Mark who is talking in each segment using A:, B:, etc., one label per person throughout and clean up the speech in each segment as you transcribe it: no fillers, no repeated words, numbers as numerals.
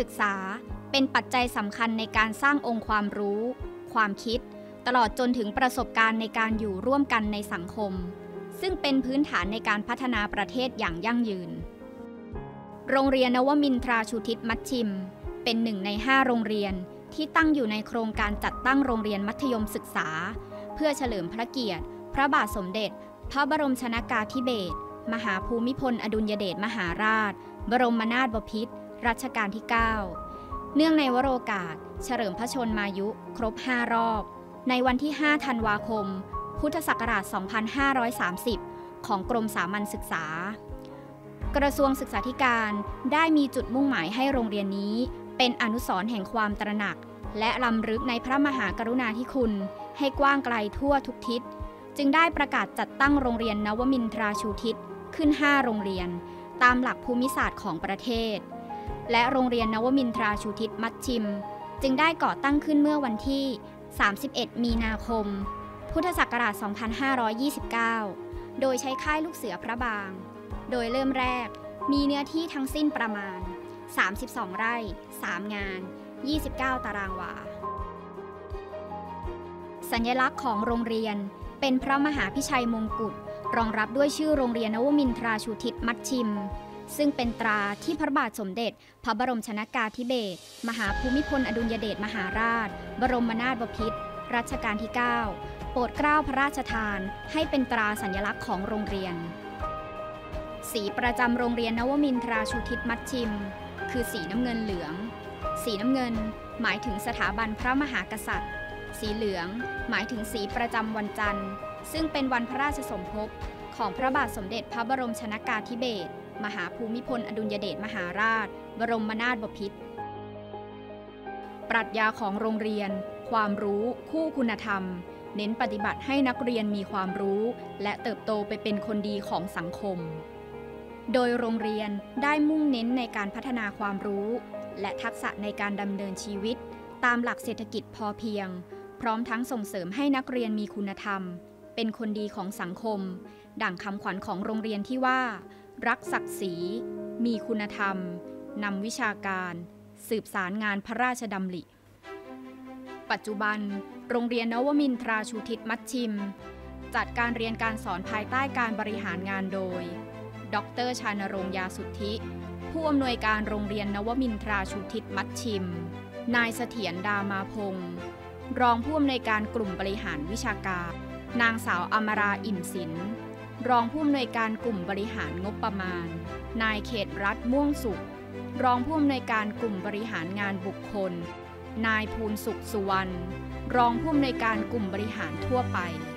A: ศึกษาเป็นปัจจัยสำคัญในการสร้างองค์ความรู้ความคิดตลอดจนถึงประสบการณ์ในการอยู่ร่วมกันในสังคมซึ่งเป็นพื้นฐานในการพัฒนาประเทศอย่างยั่งยืนโรงเรียนนวมินทราชูทิศมัชชิมเป็นหนึ่งใน5โรงเรียนที่ตั้งอยู่ในโครงการจัดตั้งโรงเรียนมัธยมศึกษาเพื่อเฉลิมพระเกียรติพระบาทสมเด็จพระบรมชนกาธิเบศรมหาภูมิพลอดุลยเดชมหาราชบรมนาถบพิตรรัชกาลที่ 9 เนื่องในวโรกาสเฉลิมพระชนมายุครบ5รอบในวันที่5ธันวาคมพุทธศักราช2530ของกรมสามัญศึกษากระทรวงศึกษาธิการได้มีจุดมุ่งหมายให้โรงเรียนนี้เป็นอนุสรณ์แห่งความตระหนักและรำลึกในพระมหากรุณาธิคุณให้กว้างไกลทั่วทุกทิศจึงได้ประกาศจัดตั้งโรงเรียนนวมินทราชูทิศขึ้น5โรงเรียนตามหลักภูมิศาสตร์ของประเทศและโรงเรียนนวมินทราชูทิศมัชชิมจึงได้ก่อตั้งขึ้นเมื่อวันที่31 มีนาคมพุทธศักราช2529โดยใช้ค่ายลูกเสือพระบางโดยเริ่มแรกมีเนื้อที่ทั้งสิ้นประมาณ32ไร่3งาน29ตารางวาสัญลักษณ์ของโรงเรียนเป็นพระมหาพิชัยมงกุฎรองรับด้วยชื่อโรงเรียนนวมินทราชูทิศมัชชิมซึ่งเป็นตราที่พระบาทสมเด็จพระบรมชนกาธิเบศรมหาภูมิพลอดุลยเดชมหาราชบรมนาถบพิตรรัชกาลที่ 9 โปรดเกล้าพระราชทานให้เป็นตราสัญลักษณ์ของโรงเรียนสีประจำโรงเรียนนวมินทราชูทิศมัชชิมคือสีน้ำเงินเหลืองสีน้ำเงินหมายถึงสถาบันพระมหากษัตริย์สีเหลืองหมายถึงสีประจำวันจันทร์ซึ่งเป็นวันพระราชสมภพของพระบาทสมเด็จพระบรมชนกาธิเบศรมหาภูมิพลอดุลยเดชมหาราชบรมนาถบพิตรปรัชญาของโรงเรียนความรู้คู่คุณธรรมเน้นปฏิบัติให้นักเรียนมีความรู้และเติบโตไปเป็นคนดีของสังคมโดยโรงเรียนได้มุ่งเน้นในการพัฒนาความรู้และทักษะในการดำเนินชีวิตตามหลักเศรษฐกิจพอเพียงพร้อมทั้งส่งเสริมให้นักเรียนมีคุณธรรมเป็นคนดีของสังคมดั่งคำขวัญของโรงเรียนที่ว่ารักศักดิ์ศรีมีคุณธรรมนำวิชาการสืบสารงานพระราชดำริปัจจุบันโรงเรียนนวมินทราชูทิศมัชชิมจัดการเรียนการสอนภายใต้การบริหารงานโดยดร.ชานรงค์ยาสุทธิผู้อำนวยการโรงเรียนนวมินทราชูทิศมัชชิมนายเสถียรดามาพงศ์รองผู้อำนวยการกลุ่มบริหารวิชาการนางสาวอมราอิ่มสินรองผู้อำนวยการกลุ่มบริหารงบประมาณนายเขตรัฐม่วงสุขรองผู้อำนวยการกลุ่มบริหารงานบุคคลนายภูลสุขสุวรรณรองผู้อำนวยการกลุ่มบริหารทั่วไป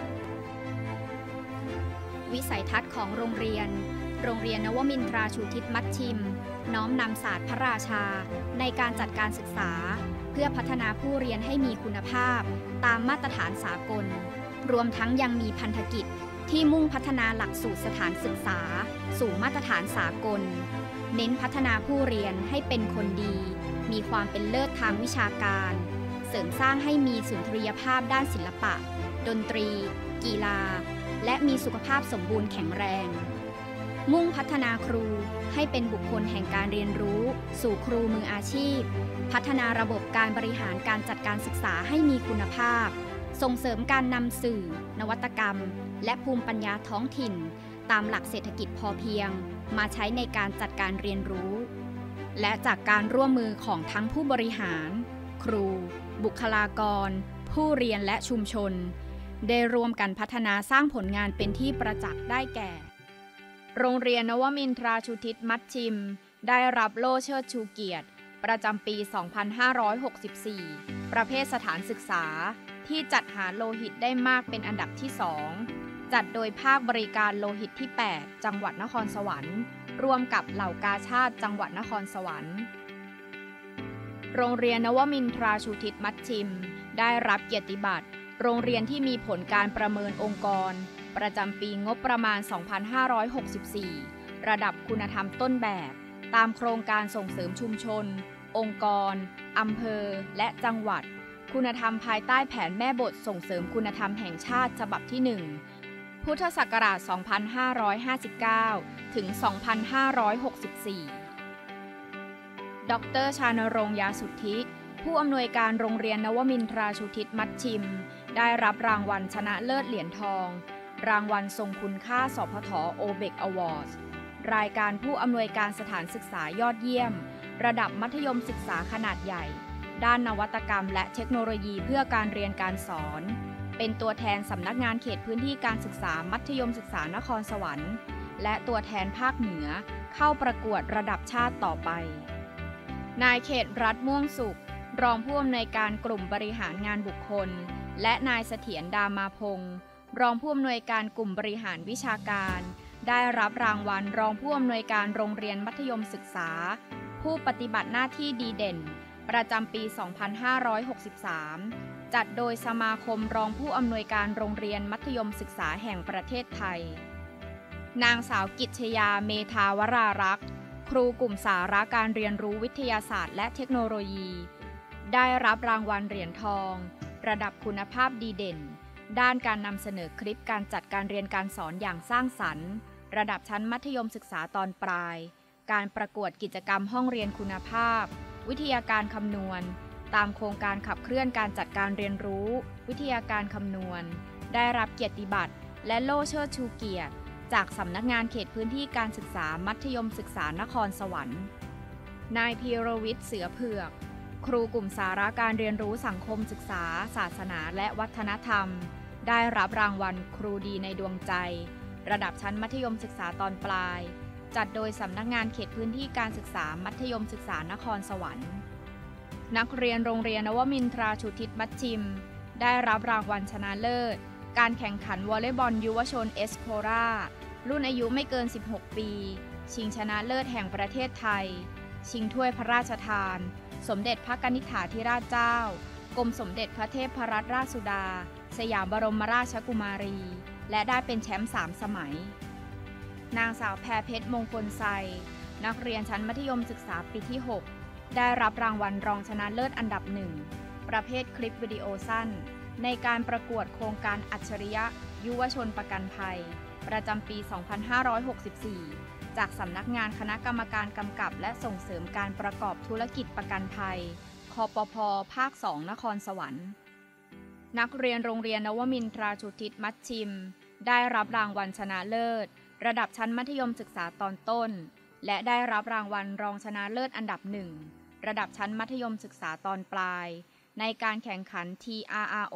A: วิสัยทัศน์ของโรงเรียนนวมินทราชูทิศมัชชิมน้อมนำศาสตร์พระราชาในการจัดการศึกษาเพื่อพัฒนาผู้เรียนให้มีคุณภาพตามมาตรฐานสากลรวมทั้งยังมีพันธกิจที่มุ่งพัฒนาหลักสูตรสถานศึกษาสู่มาตรฐานสากลเน้นพัฒนาผู้เรียนให้เป็นคนดีมีความเป็นเลิศทางวิชาการเสริมสร้างให้มีสุนทรียภาพด้านศิลปะดนตรีกีฬาและมีสุขภาพสมบูรณ์แข็งแรงมุ่งพัฒนาครูให้เป็นบุคคลแห่งการเรียนรู้สู่ครูมืออาชีพพัฒนาระบบการบริหารการจัดการศึกษาให้มีคุณภาพส่งเสริมการนำสื่อนวัตกรรมและภูมิปัญญาท้องถิ่นตามหลักเศรษฐกิจพอเพียงมาใช้ในการจัดการเรียนรู้และจากการร่วมมือของทั้งผู้บริหารครูบุคลากรผู้เรียนและชุมชนได้ร่วมกันพัฒนาสร้างผลงานเป็นที่ประจักษ์ได้แก่โรงเรียนนวมินทราชูทิศมัชชิมได้รับโล่เชิดชูเกียรติประจำปี 2564 ประเภทสถานศึกษาที่จัดหาโลหิตได้มากเป็นอันดับที่ 2 จัดโดยภาคบริการโลหิตที่ 8 จังหวัดนครสวรรค์ร่วมกับเหล่ากาชาดจังหวัดนครสวรรค์โรงเรียนนวมินทราชูทิศมัชชิมได้รับเกียรติบัตรโรงเรียนที่มีผลการประเมินองค์กรประจำปีงบประมาณ 2564 ระดับคุณธรรมต้นแบบตามโครงการส่งเสริมชุมชนองค์กรอำเภอและจังหวัดคุณธรรมภายใต้แผนแม่บทส่งเสริมคุณธรรมแห่งชาติฉบับที่ 1 พุทธศักราช 2559 ถึง 2564 ดร.ชานรงค์ ยาสุทธิผู้อำนวยการโรงเรียนนวมินทราชูทิศมัชชิมได้รับรางวัลชนะเลิศเหรียญทองรางวัลทรงคุณค่าสพทโอเบกอวอร์ดรายการผู้อำนวยการสถานศึกษายอดเยี่ยมระดับมัธยมศึกษาขนาดใหญ่ด้านนวัตกรรมและเทคโนโลยีเพื่อการเรียนการสอนเป็นตัวแทนสำนักงานเขตพื้นที่การศึกษามัธยมศึกษานครสวรรค์และตัวแทนภาคเหนือเข้าประกวดระดับชาติต่อไปนายเขตรัฐม่วงสุขรองผู้อำนวยการกลุ่มบริหารงานบุคคลและนายเสถียรดามาพงศ์รองผู้อำนวยการกลุ่มบริหารวิชาการได้รับรางวัลรองผู้อำนวยการโรงเรียนมัธยมศึกษาผู้ปฏิบัติหน้าที่ดีเด่นประจำปี 2563 จัดโดยสมาคมรองผู้อำนวยการโรงเรียนมัธยมศึกษาแห่งประเทศไทยนางสาวกิจชยาเมธาวรารักษ์ครูกลุ่มสาระการเรียนรู้วิทยาศาสตร์และเทคโนโลยีได้รับรางวัลเหรียญทองระดับคุณภาพดีเด่นด้านการนำเสนอคลิปการจัดการเรียนการสอนอย่างสร้างสรรค์ระดับชั้นมัธยมศึกษาตอนปลายการประกวดกิจกรรมห้องเรียนคุณภาพวิทยาการคำนวณตามโครงการขับเคลื่อนการจัดการเรียนรู้วิทยาการคำนวณได้รับเกียรติบัตรและโล่เชิดชูเกียรติจากสำนักงานเขตพื้นที่การศึกษามัธยมศึกษานครสวรรค์นายพีรวิทย์เสือเผือกครูกลุ่มสาระการเรียนรู้สังคมศึกษาศาสนาและวัฒนธรรมได้รับรางวัลครูดีในดวงใจระดับชั้นมัธยมศึกษาตอนปลายจัดโดยสำนักงานเขตพื้นที่การศึกษามัธยมศึกษานครสวรรค์นักเรียนโรงเรียนนวมินทราชูทิศมัชชิมได้รับรางวัลชนะเลิศการแข่งขันวอลเลย์บอลยุวชนเอสโครารุ่นอายุไม่เกิน 16 ปีชิงชนะเลิศแห่งประเทศไทยชิงถ้วยพระราชทานสมเด็จพระกนิษฐาธิราชเจ้ากรมสมเด็จพระเทพรัตนราชสุดาสยามบรมราชกุมารีและได้เป็นแชมป์3 สมัยนางสาวแพรเพชรมงคลไซนักเรียนชั้นมัธยมศึกษาปีที่ 6ได้รับรางวัลรองชนะเลิศอันดับ 1ประเภทคลิปวิดีโอสั้นในการประกวดโครงการอัจฉริยะยุวชนประกันภัยประจำปี 2564 จากสำนักงานคณะกรรมการกำกับและส่งเสริมการประกอบธุรกิจประกันภัยคปภ.ภาค 2 นครสวรรค์นักเรียนโรงเรียนนวมินทราชูทิศมัชชิมได้รับรางวัลชนะเลิศระดับชั้นมัธยมศึกษาตอนต้นและได้รับรางวัลรองชนะเลิศอันดับ 1ระดับชั้นมัธยมศึกษาตอนปลายในการแข่งขัน TRRO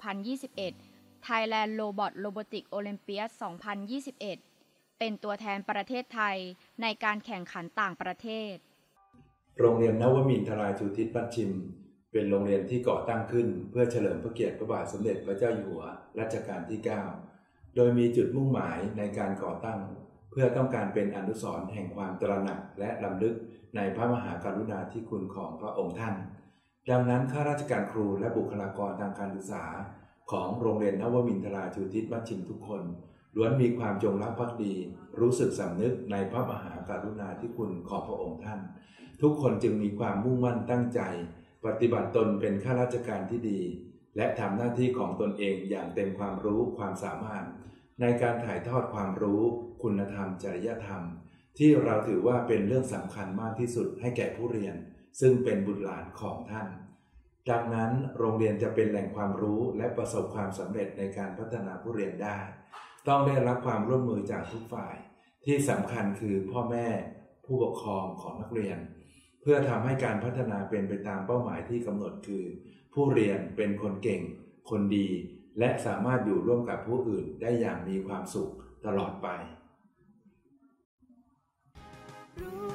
A: 2021 Thailand Robot Robotic Olympiad 2021 เป็นตัวแทนประเทศไทยในการแข่งขันต่างประเทศ
B: โรงเรียนนวมินทราชูทิศมัชชิมเป็นโรงเรียนที่ก่อตั้งขึ้นเพื่อเฉลิมพระเกียรติพระบาทสมเด็จพระเจ้าอยู่หัวรัชกาลที่ 9 โดยมีจุดมุ่งหมายในการก่อตั้งเพื่อต้องการเป็นอนุสรณ์แห่งความตระหนักและรำลึกในพระมหากรุณาธิคุณของพระองค์ท่านดังนั้นข้าราชการครูและบุคลากรทางการศึกษาของโรงเรียนนวมินทราชูทิศมัชชิมทุกคนล้วนมีความจงรักภักดีรู้สึกสำนึกในพระมหากรุณาธิคุณของพระองค์ท่านทุกคนจึงมีความมุ่งมั่นตั้งใจปฏิบัติตนเป็นข้าราชการที่ดีและทำหน้าที่ของตนเองอย่างเต็มความรู้ความสามารถในการถ่ายทอดความรู้คุณธรรมจริยธรรมที่เราถือว่าเป็นเรื่องสำคัญมากที่สุดให้แก่ผู้เรียนซึ่งเป็นบุตรหลานของท่านดังนั้นโรงเรียนจะเป็นแหล่งความรู้และประสบความสำเร็จในการพัฒนาผู้เรียนได้ต้องได้รับความร่วมมือจากทุกฝ่ายที่สำคัญคือพ่อแม่ผู้ปกครองของนักเรียนเพื่อทำให้การพัฒนาเป็นไปตามเป้าหมายที่กำหนดคือผู้เรียนเป็นคนเก่งคนดีและสามารถอยู่ร่วมกับผู้อื่นได้อย่างมีความสุขตลอดไป